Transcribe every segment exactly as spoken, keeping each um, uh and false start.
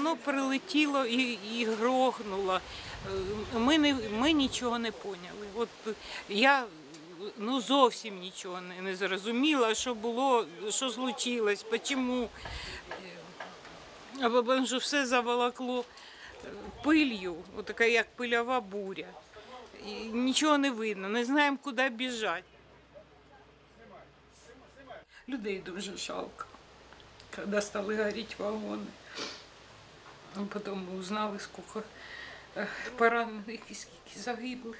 воно прилетіло і, і грохнуло. Ми, не, ми нічого не поняли. От я ну, зовсім нічого не, не зрозуміла, що було, що случилось, чому. Або що все заволокло пилью, така як пильова буря. І нічого не видно, не знаємо, куди біжати. Людей дуже жалко, коли стали горіти вагони. Потім ми узнали, скільки поранених і скільки загиблих.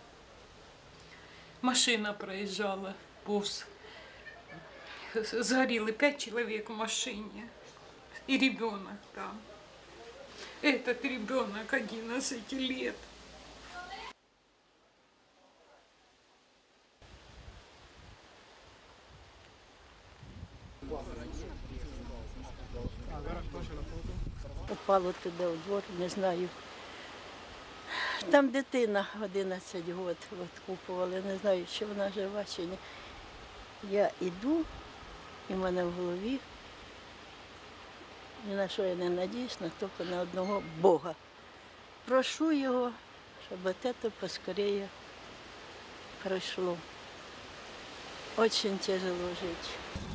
Машина проїжджала повз. Згоріли п'ять чоловік в машині. И ребенок там. Этот ребенок одиннадцати лет. Упало туди у двор, не знаю. Там дитина одинадцять років відкупували, не знаю, чи вона жива, чи ні. Я йду, і в мене в голові ні на що я не надіюсь, на тільки на одного Бога. Прошу його, щоб це поскоріше пройшло. Дуже тяжело жити.